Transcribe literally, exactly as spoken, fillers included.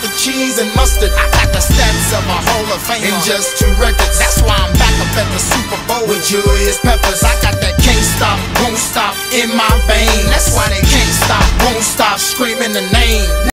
the cheese and mustard. I got the stats of a Hall of Fame in just two records. That's why I'm back up at the Super Bowl with Julius Peppers. I got that can't stop, won't stop in my veins. That's why they can't stop, won't stop screaming the name.